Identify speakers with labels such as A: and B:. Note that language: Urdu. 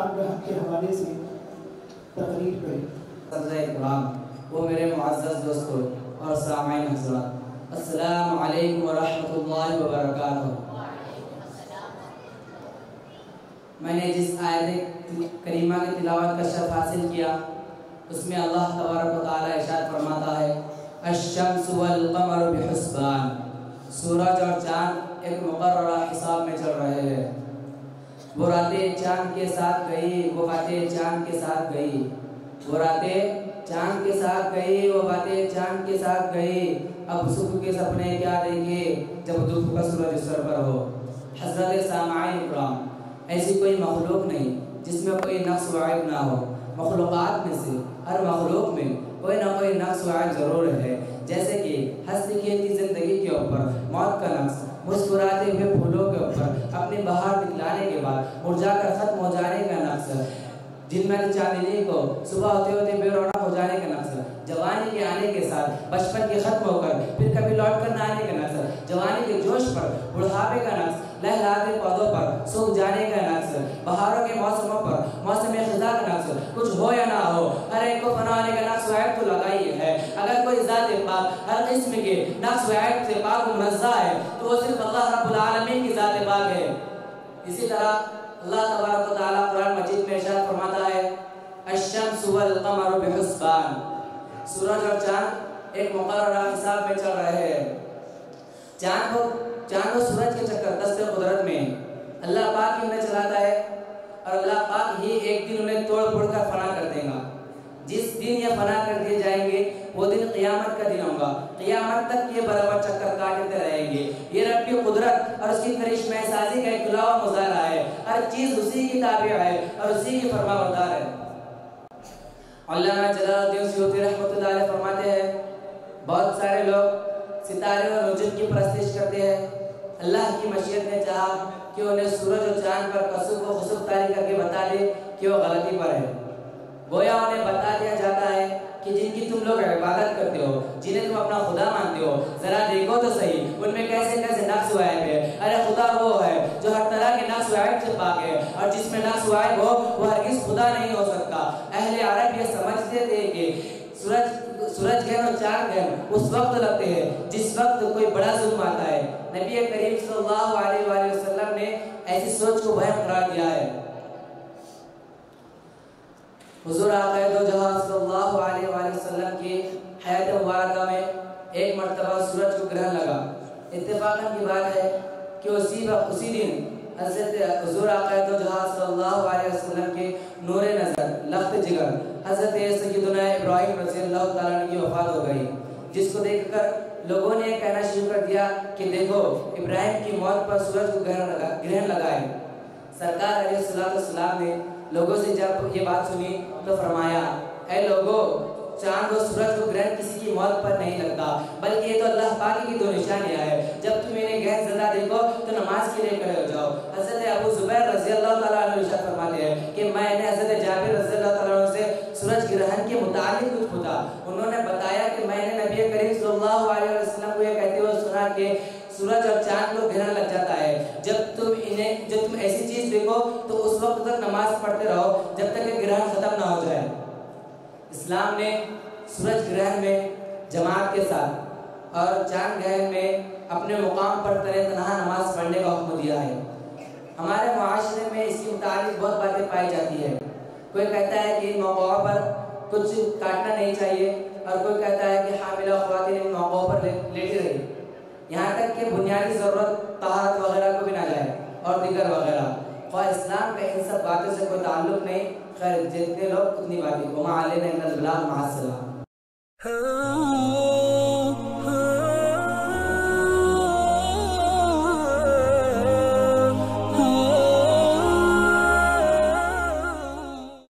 A: چاندگاہ کے حوالے سے تقریر کریں۔
B: صدر اکرام، وہ میرے معزز دوستوں اور سامعین حضرات، السلام علیکم ورحمۃ اللہ وبرکاتہ۔ میں نے جس آیت کریمہ کی تلاوت کا شرف حاصل کیا، اس میں اللہ تبارک و تعالی ارشاد فرماتا ہے الشمس والقمر بحسبان، سورج اور چاند ایک مقررہ حساب میں چل رہے ہیں۔ وہ راتیں چاند کے ساتھ گئی، وہ باتیں چاند کے ساتھ گئی، وہ راتیں چاند کے ساتھ گئی، وہ باتیں چاند کے ساتھ گئی۔ اب صبح کے سپنے کیا دیکھے جب دھوپ کا سورج سر پر ہو۔ حضرت سامعین اکرام، ایسی کوئی مخلوق نہیں جس میں کوئی نقص و عیب نہ ہو۔ مخلوقات میں سے ہر مخلوق میں کوئی نہ کوئی نقص و عیب ضرور ہے، جیسے کہ ہنستی کھیلتی زندگی کے اوپر موت کا نقص، مسکراتے ہوئے پھولوں کے اوپر اپنی بہار دکھلانے کے بعد مرجھا کر ختم ہو جانے کا نقص، جن میں چاندنی کو صبح ہوتے ہوتے بے رونق ہو جانے کا نقص، جوانی کے آنے کے ساتھ بچپن کے ختم ہو کر پھر کبھی لوٹ کر نہ آنے کا نقص، جوانی کے جوش پر بڑھاپے کا نقص، لہلاتے پودوں پر سوکھ جانے کا نقص، بہاروں کے موسموں پر موسم خزاں کا نقص، کچھ ہو یا نہ ہو ہر ایک کو فنا ہونے کا نقص و عیب تو لگا ہی ہے۔ اگر کوئی ذات پاک ہر قسم کے نقص و عیب سے پاک و منزہ ہے تو وہ صرف اللہ رب العالمین کی ذات پاک ہے۔ اسی طرح اللہ تبارک و تعالیٰ قرآن مجید میں ارشاد فرماتا ہے الشمس والقمر بحسبان، سورج اور چاند ایک مقررہ حساب میں چل رہے ہیں۔ چاند و سورج کے چکر دست قدرت میں اللہ پاک ہی انہیں چلاتا ہے، اور اللہ پاک ہی ایک دن انہیں توڑ پھوڑ کر فنا کر دے گا۔ جس دن یہ فنا کر دیے جائیں گے وہ دن قیامت کا دن ہوگا۔ قیامت تک یہ برابر چکر کاٹتے رہیں گے۔ یہ رب کی قدرت اور اس کی کرشمہ سازی کا ایک کھلا ہوا مظاہرہ ہے۔ ہر چیز اسی کی تابع ہے اور اسی کی فرما بردار ہے۔ علامہ جلال الدین سیوطی رحمۃ اللہ علیہ فرماتے ہیں بہت سارے لوگ ستارے اور نجوم کی پرستش کرتے ہیں۔ اللہ کی مشیت نے چاہا کہ انہیں سورج اور چاند پر کسب و خسب طاری کر کے بتا دے کہ وہ غلطی پر ہے۔ گویا انہیں بتا دیا جاتا ہے کہ جن کی تم لوگ عبادت کرتے ہو، جنہیں تم اپنا خدا مانتے ہو، ذرا دیکھو تو صحیح ان میں کیسے کیسے نقص و عیب ہے۔ ارے خدا وہ ہے جو ہر طرح کے نقص و عیب سے پاک ہے، اور جس میں نقص و عیب ہو وہ ہرگز خدا نہیں ہو سکتا۔ اہل عرب یہ سمجھتے تھے کہ سورج گرہن اور چاند گرہن اس وقت لگتے ہیں جس وقت کوئی بڑا ظلم آتا ہے۔ نبی کریم صلی اللہ علیہ وآلہ وسلم نے ایسی سوچ کو وہم قرار دیا ہے۔ حضور آقا دو جہاں صلی اللہ علیہ وآلہ وسلم کی حیات مبارکہ میں ایک مرتبہ سورج کو گرہن لگا۔ اتفاقاً کی بات ہے کہ اسی دن حضرت حضور آقا دو جہاں صلی اللہ علیہ وسلم کے نور نظر لخت جگر حضرت سیدنا ابراہیم رضی اللہ تعالیٰ عنہ کی وفات ہو گئی، جس کو دیکھ کر لوگوں نے یہ کہنا شروع کر دیا کہ دیکھو ابراہیم کی موت پر سورج کو گرہن لگا ہے۔ سرکار علیہ السلام نے لوگوں سے جب یہ بات سنی تو فرمایا اے لوگوں، چاند و سورج کو گرہن کسی کی موت پر نہیں لگتا، بلکہ یہ تو اللہ پاک کی دو نشانیاں ہیں۔ جب تم انہیں گہن زدہ دیکھو تو نماز کے لیے کھڑے ہو جاؤ۔ حضرت ابو زبیر رضی اللہ تعالیٰ عنہ ارشاد فرماتے ہیں کہ میں نے حضرت جابر رضی اللہ تعالیٰ عنہ سے سورج گرہن کے متعلق کچھ پوچھا۔ انہوں نے بتایا کہ میں نے نبی کریم صلی اللہ علیہ وسلم کو یہ کہتے ہوئے سنا کہ سورج اور چاند کو گرہن لگ جاتا ہے، جب تم ایسی چیز دیکھو تو اس وقت تک نماز پڑھتے رہو جب تک کہ گرہن ختم نہ ہو جائے۔ اسلام نے سورج گرہن میں جماعت کے ساتھ اور چاند گرہن میں اپنے مقام پر تنہا نماز پڑھنے کا حکم دیا ہے۔ ہمارے معاشرے میں اس کی متعلق بہت باتیں پائی جاتی ہے۔ کوئی کہتا ہے کہ ان موقعوں پر کچھ کاٹنا نہیں چاہیے، اور کوئی کہتا ہے کہ حاملہ خواتین ان موقعوں پر لیٹی رہی، یہاں تک کہ بنیادی ضرورت طہارت وغیرہ کو بھی نہ جائے اور دیگر وغیرہ۔ اور اسلام کا ان سب باتوں سے کوئی تعلق نہیں۔ خیر جتنے لوگ اتنی باتیں، وما علینا الا البلاغ، مع السلامہ۔